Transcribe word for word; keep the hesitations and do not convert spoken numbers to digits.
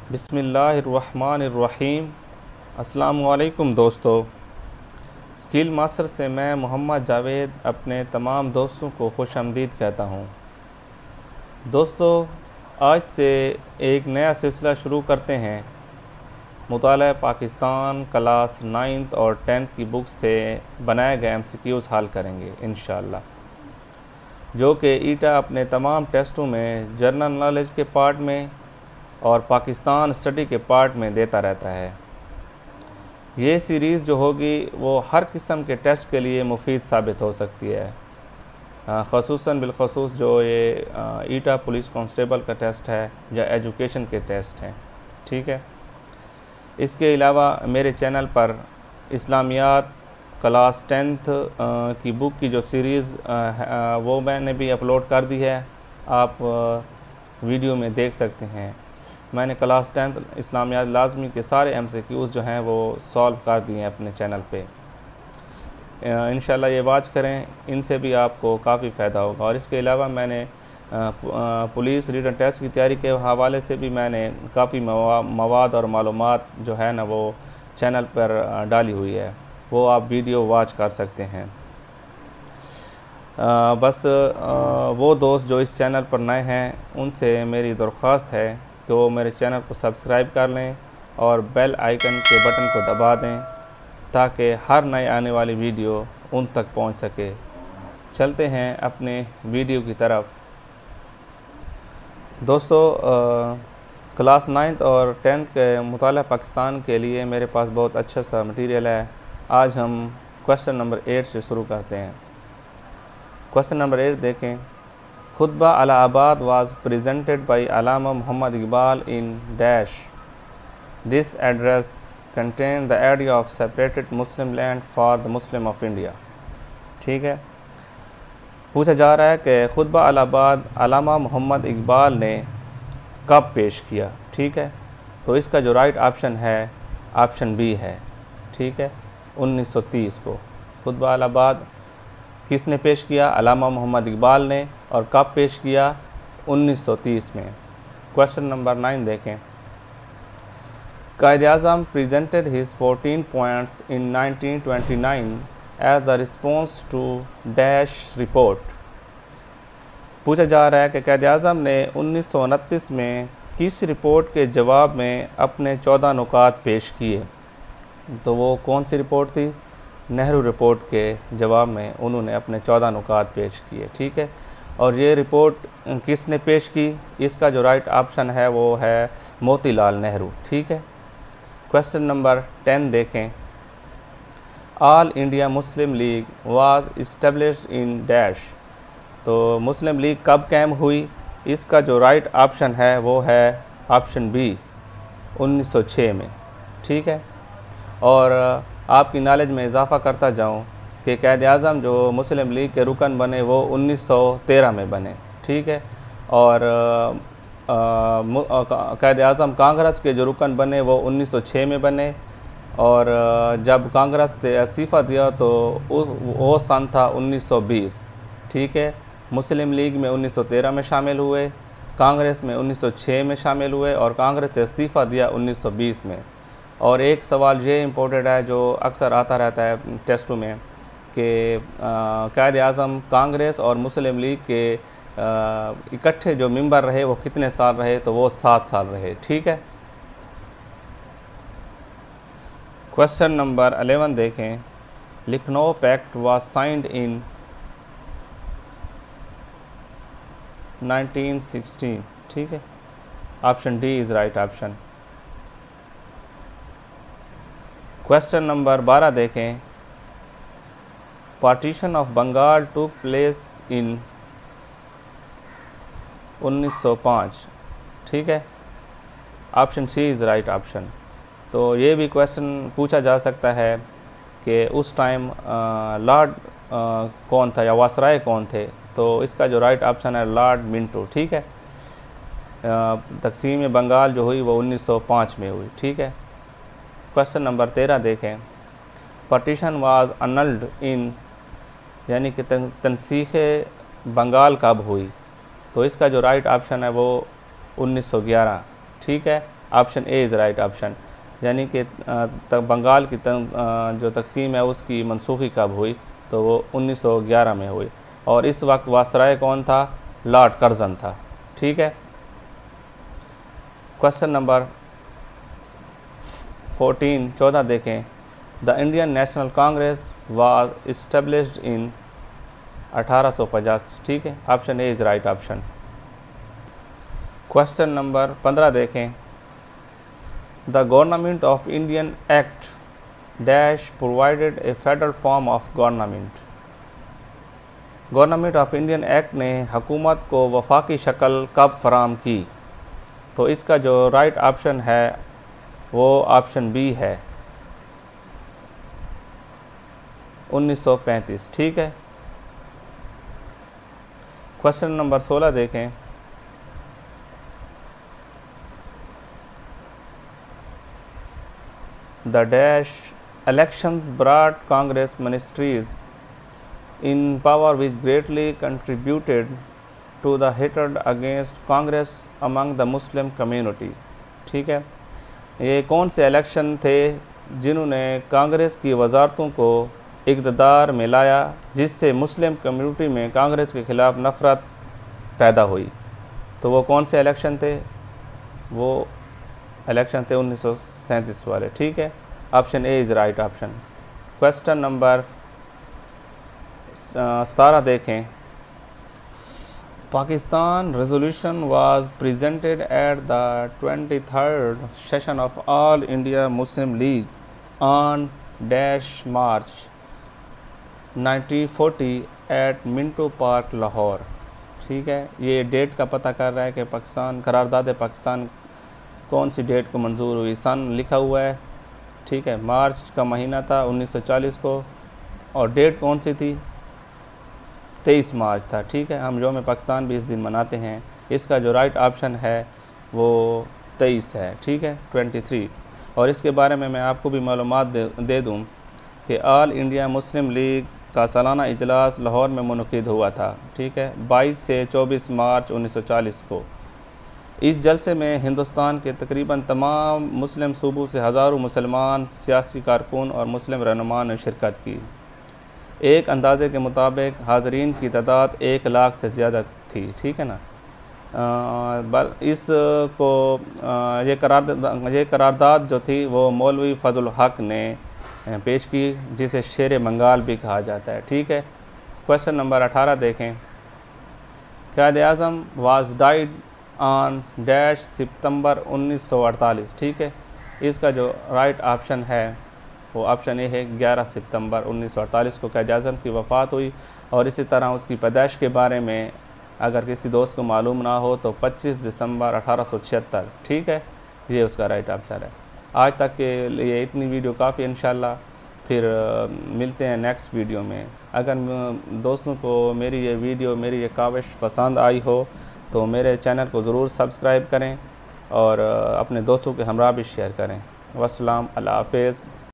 बिस्मिल्लाहिर्रहमानिर्रहीम। अस्सलामु अलैकुम दोस्तों। स्किल मास्टर से मैं मोहम्मद जावेद अपने तमाम दोस्तों को खुशामदीद कहता हूँ। दोस्तों, आज से एक नया सिलसिला शुरू करते हैं। मुताला पाकिस्तान क्लास नाइन्थ और टेंथ की बुक से बनाए गए एम सी क्यूज़ हल करेंगे इंशाअल्लाह, जो कि ईटा अपने तमाम टेस्टों में जनरल नॉलेज के पार्ट में और पाकिस्तान स्टडी के पार्ट में देता रहता है। ये सीरीज़ जो होगी वो हर किस्म के टेस्ट के लिए मुफीद साबित हो सकती है, ख़ुसूसन बिलख़ुसूस जो ये ईटा पुलिस कांस्टेबल का टेस्ट है या एजुकेशन के टेस्ट हैं। ठीक है। इसके अलावा मेरे चैनल पर इस्लामियात क्लास टेंथ की बुक की जो सीरीज़ वो मैंने भी अपलोड कर दी है, आप वीडियो में देख सकते हैं। मैंने क्लास टेंथ इस्लामियात लाजमी के सारे एम सी क्यूज़ जो हैं वो सॉल्व कर दिए हैं अपने चैनल पे। इंशाल्लाह ये वाच करें, इनसे भी आपको काफ़ी फ़ायदा होगा। और इसके अलावा मैंने पुलिस रिटन टेस्ट की तैयारी के हवाले से भी मैंने काफ़ी मवाद और मालूमात जो है ना वो चैनल पर डाली हुई है, वो आप वीडियो वाच कर सकते हैं। आ, बस आ, वो दोस्त जो इस चैनल पर नए हैं उनसे मेरी दरख्वास्त है कि वो मेरे चैनल को सब्सक्राइब कर लें और बेल आइकन के बटन को दबा दें ताकि हर नए आने वाली वीडियो उन तक पहुंच सके। चलते हैं अपने वीडियो की तरफ। दोस्तों, आ, क्लास नाइन्थ और टेंथ के मुताला पाकिस्तान के लिए मेरे पास बहुत अच्छा सा मटेरियल है। आज हम क्वेश्चन नंबर एट से शुरू करते हैं। क्वेश्चन नंबर एट देखें। खुतबा Allahabad was presented by Allama Muhammad Iqbal in dash. This address contain the idea of separated Muslim land for the Muslim of India. ठीक है। पूछा जा रहा है कि खुतबा अलाहाबाद अलामा मोहम्मद इकबाल ने कब पेश किया। ठीक है। तो इसका जो राइट ऑप्शन है ऑप्शन बी है। ठीक है, उन्नीस सौ तीस को खुतबा अलाहाबाद किसने पेश किया? अलामा मोहम्मद इकबाल ने। और कब पेश किया? उन्नीस सौ तीस में। क्वेश्चन नंबर नाइन देखें। Quaid-e-Azam presented his fourteen points in nineteen twenty nine as the response to dash report. पूछा जा रहा है कि कायद-ए-आज़म ने उन्नीस सौ उनतीस में किस रिपोर्ट के जवाब में अपने चौदह नुकात पेश किए? तो वो कौन सी रिपोर्ट थी? नेहरू रिपोर्ट के जवाब में उन्होंने अपने चौदह नुकात पेश किए। ठीक है। और ये रिपोर्ट किसने पेश की? इसका जो राइट ऑप्शन है वो है मोतीलाल नेहरू। ठीक है। क्वेश्चन नंबर टेन देखें। All India Muslim League was established in dash. तो मुस्लिम लीग कब कायम हुई? इसका जो राइट ऑप्शन है वो है ऑप्शन बी, उन्नीस सौ छह में। ठीक है। और आपकी नॉलेज में इजाफ़ा करता जाऊं कि कायद-ए-आज़म जो मुस्लिम लीग के रुकन बने वो उन्नीस सौ तेरह में बने। ठीक है। और कायद-ए-आज़म कांग्रेस के जो रुकन बने वो उन्नीस सौ छह में बने। और जब कांग्रेस ने इस्तीफ़ा दिया तो वो सन था उन्नीस सौ बीस। ठीक है। मुस्लिम लीग में उन्नीस सौ तेरह में शामिल हुए, कांग्रेस में उन्नीस सौ छह में शामिल हुए और कांग्रेस से इस्तीफ़ा दिया उन्नीस सौ बीस में। और एक सवाल ये इम्पोर्टेंट है जो अक्सर आता रहता है टेस्टों में कि कायद-ए-आज़म कांग्रेस और मुस्लिम लीग के इकट्ठे जो मेंबर रहे वो कितने साल रहे? तो वो सात साल रहे। ठीक है। क्वेश्चन नंबर अलेवन देखें। Lucknow pact was signed in nineteen sixteen. ठीक है। Option D is right option. Question number बारह देखें। Partition of Bengal took place in उन्नीस सौ पाँच। ठीक है। ऑप्शन सी इज़ राइट ऑप्शन। तो ये भी क्वेश्चन पूछा जा सकता है कि उस टाइम लॉर्ड कौन था या वासराय कौन थे? तो इसका जो राइट ऑप्शन है लॉर्ड मिंटो। ठीक है। तकसीम बंगाल जो हुई वो उन्नीस सौ पाँच में हुई। ठीक है। क्वेश्चन नंबर तेरह देखें। पार्टीशन वाज अनल्ड इन, यानी कि तनसीख बंगाल कब हुई? तो इसका जो राइट ऑप्शन है वो उन्नीस सौ ग्यारह। ठीक है। Option A is right option. यानी कि बंगाल की जो तकसीम है उसकी मनसूखी कब हुई, तो वो उन्नीस सौ ग्यारह में हुई, और इस वक्त वासराय कौन था, लॉर्ड कर्जन था। ठीक है। क्वेश्चन नंबर फोर्टीन चौदह देखें। The Indian National Congress was established in अठारह सौ पचासी। ठीक है, option A is right option. Question number पंद्रह देखें। The government of Indian act dash provided a federal form of government. Government of Indian act ने हुकूमत को वफाकी शक्ल कब फराम की, तो इसका जो राइट ऑप्शन है वो ऑप्शन बी है, उन्नीस सौ पैंतीस। ठीक है। क्वेश्चन नंबर सोलह देखें। The dash elections brought Congress ministries in power which greatly contributed to the hatred against Congress among the Muslim community। ठीक है, ये कौन से इलेक्शन थे जिन्होंने कांग्रेस की वजारतों को इक़्तिदार में लाया जिससे मुस्लिम कम्युनिटी में कांग्रेस के ख़िलाफ़ नफ़रत पैदा हुई, तो वो कौन से इलेक्शन थे, वो इलेक्शन थे उन्नीस सौ सैंतीस वाले। ठीक है, option A is right option. Question number सतारह देखें। Pakistan resolution was presented at the twenty third session of all India Muslim League on dash March nineteen forty eight Minto Park Lahore. ठीक है, ये डेट का पता कर रहा है कि पाकिस्तान करारदाद पाकिस्तान कौन सी डेट को मंजूर हुई, सन लिखा हुआ है। ठीक है, मार्च का महीना था उन्नीस सौ चालीस को, और डेट कौन सी थी, तेईस मार्च था। ठीक है, हम यौम पाकिस्तान भी इस दिन मनाते हैं। इसका जो राइट ऑप्शन है वो तेईस है। ठीक है, ट्वेंटी थ्री। और इसके बारे में मैं आपको भी मालूमात दे, दे दूँ कि ऑल इंडिया मुस्लिम लीग का सालाना इजलास लाहौर में मुनक़िद हुआ था। ठीक है, बाईस से चौबीस मार्च उन्नीस सौ चालीस को। इस जलसे में हिंदुस्तान के तकरीबन तमाम मुस्लिम सूबों से हज़ारों मुसलमान सियासी कारकुन और मुस्लिम रहनुमा ने शिरकत की। एक अंदाजे के मुताबिक हाज़रीन की तादाद एक लाख से ज़्यादा थी। ठीक है ना। आ, बल इस को आ, ये करारदाद ये करारदाद जो थी वो मौलवी फजल हक ने पेश की, जिसे शेर बंगाल भी कहा जाता है। ठीक है। क्वेश्चन नंबर अठारह देखें। Quaid Azam was died on dash सितंबर उन्नीस सौ अड़तालीस। ठीक है, इसका जो राइट ऑप्शन है वो ऑप्शन ए है, ग्यारह सितंबर उन्नीस सौ अड़तालीस को क़ायद आज़म की वफ़ात हुई। और इसी तरह उसकी पैदाइश के बारे में अगर किसी दोस्त को मालूम ना हो तो पच्चीस दिसंबर अठारह सौ छिहत्तर। ठीक है, ये उसका राइट ऑप्शन है। आज तक के लिए इतनी वीडियो काफ़ी, इंशाल्लाह फिर मिलते हैं नेक्स्ट वीडियो में। अगर दोस्तों को मेरी ये वीडियो मेरी ये काविश पसंद आई हो तो मेरे चैनल को ज़रूर सब्सक्राइब करें और अपने दोस्तों के हमरा भी शेयर करें। वस्सलाम, अल्लाह हाफ़िज़।